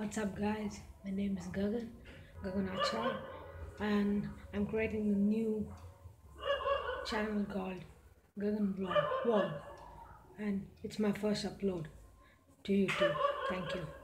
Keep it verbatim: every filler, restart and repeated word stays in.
What's up, guys? My name is Gagan, Gagan Achar, and I'm creating a new channel called Gagan Vlog, Vlog, and it's my first upload to YouTube. Thank you.